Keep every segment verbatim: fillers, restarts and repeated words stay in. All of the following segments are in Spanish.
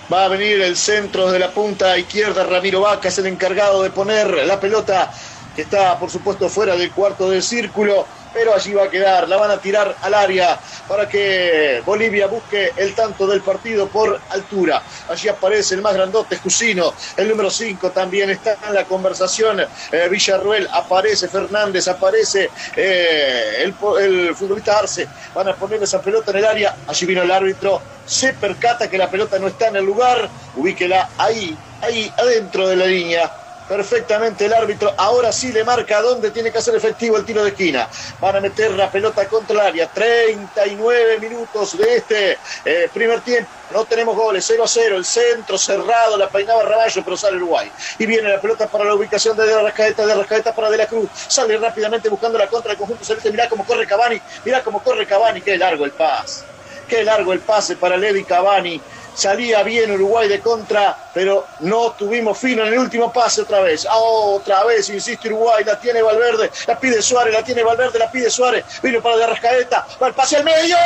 Va a venir el centro de la punta izquierda. Ramiro Vaca es el encargado de poner la pelota, que está por supuesto fuera del cuarto del círculo, pero allí va a quedar. La van a tirar al área para que Bolivia busque el tanto del partido por altura. Allí aparece el más grandote, Jusino, el número cinco también está en la conversación. eh, Villarruel, aparece Fernández, aparece eh, el, el futbolista Arce. Van a poner esa pelota en el área. Allí vino el árbitro, se percata que la pelota no está en el lugar, ubíquela ahí, ahí adentro de la línea. Perfectamente el árbitro, ahora sí le marca dónde tiene que hacer efectivo el tiro de esquina. Van a meter la pelota contra el área. treinta y nueve minutos de este eh, primer tiempo. No tenemos goles, cero a cero. El centro cerrado, la peinaba Ramallo, pero sale Uruguay. Y viene la pelota para la ubicación de De Arrascaeta, de Arrascaeta para De la Cruz. Sale rápidamente buscando la contra del conjunto celeste. Mirá cómo corre Cavani, mirá cómo corre Cavani. Qué largo el pase, qué largo el pase para Ledy Cavani. Salía bien Uruguay de contra, pero no tuvimos fino en el último pase otra vez. Otra vez, insiste Uruguay, la tiene Valverde, la pide Suárez, la tiene Valverde, la pide Suárez. Vino para De Arrascaeta, va el pase al medio.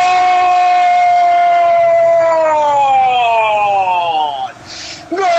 ¡Gol! ¡Gol!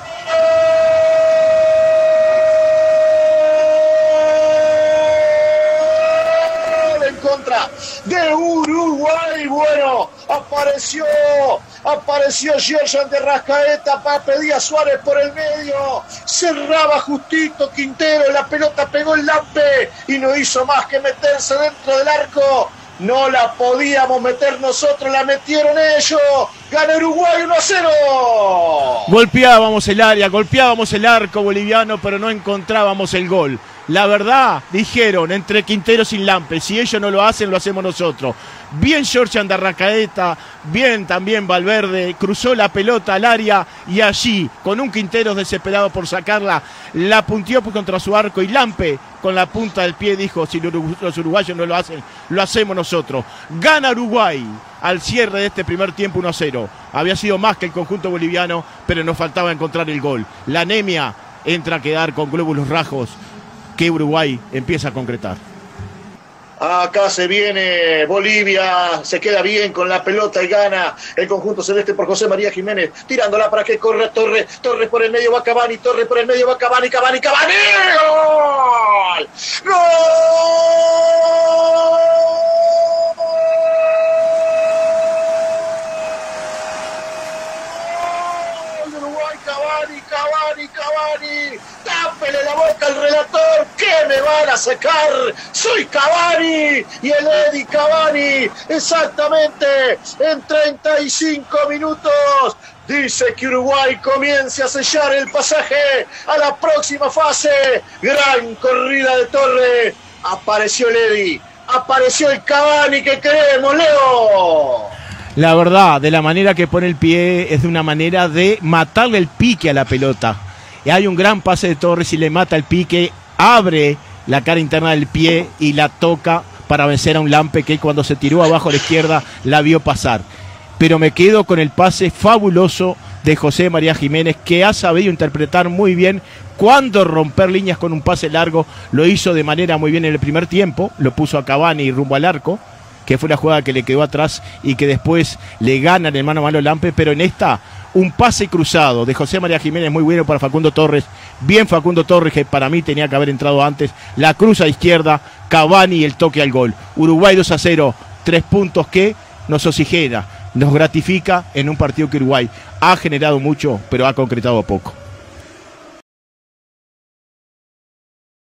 En contra de Uruguay. Bueno, apareció, apareció Gerson De Arrascaeta para pedir a Suárez por el medio, cerraba justito Quintero, la pelota pegó el lampe y no hizo más que meterse dentro del arco. No la podíamos meter nosotros, la metieron ellos. Gana Uruguay uno a cero. Golpeábamos el área, golpeábamos el arco boliviano, pero no encontrábamos el gol. La verdad, dijeron, entre Quinteros y Lampe, si ellos no lo hacen, lo hacemos nosotros. Bien Georgian de Arrascaeta, bien también Valverde, cruzó la pelota al área y allí, con un Quinteros desesperado por sacarla, la punteó contra su arco y Lampe, con la punta del pie, dijo, si los uruguayos no lo hacen, lo hacemos nosotros. Gana Uruguay al cierre de este primer tiempo uno a cero. Había sido más que el conjunto boliviano, pero nos faltaba encontrar el gol. La anemia entra a quedar con glóbulos rojos, que Uruguay empieza a concretar. Acá se viene Bolivia, se queda bien con la pelota y gana el conjunto celeste por José María Jiménez, tirándola para que corra Torres, Torres por el medio va Cavani, Torres por el medio va Cavani, Cavani, Cavani, ¡gol! ¡Gol! Uruguay, Cavani, Cavani, Cavani, tápele la boca al relator, ¿qué me van a sacar? Soy Cavani y el Ledy Cavani, exactamente en treinta y cinco minutos. Dice que Uruguay comience a sellar el pasaje a la próxima fase. Gran corrida de Torres. Apareció Ledy, apareció el Cavani que queremos, Leo. La verdad, de la manera que pone el pie, es de una manera de matarle el pique a la pelota. Y hay un gran pase de Torres y le mata el pique, abre la cara interna del pie y la toca para vencer a un Lampe que cuando se tiró abajo a la izquierda la vio pasar. Pero me quedo con el pase fabuloso de José María Jiménez, que ha sabido interpretar muy bien cuándo romper líneas con un pase largo. Lo hizo de manera muy bien en el primer tiempo, lo puso a Cavani rumbo al arco, que fue la jugada que le quedó atrás y que después le ganan el mano a mano Lampe, pero en esta, un pase cruzado de José María Jiménez muy bueno para Facundo Torres, bien Facundo Torres, que para mí tenía que haber entrado antes, la cruza a izquierda, Cavani y el toque al gol. Uruguay dos a cero, tres puntos que nos oxigena, nos gratifica en un partido que Uruguay ha generado mucho, pero ha concretado poco.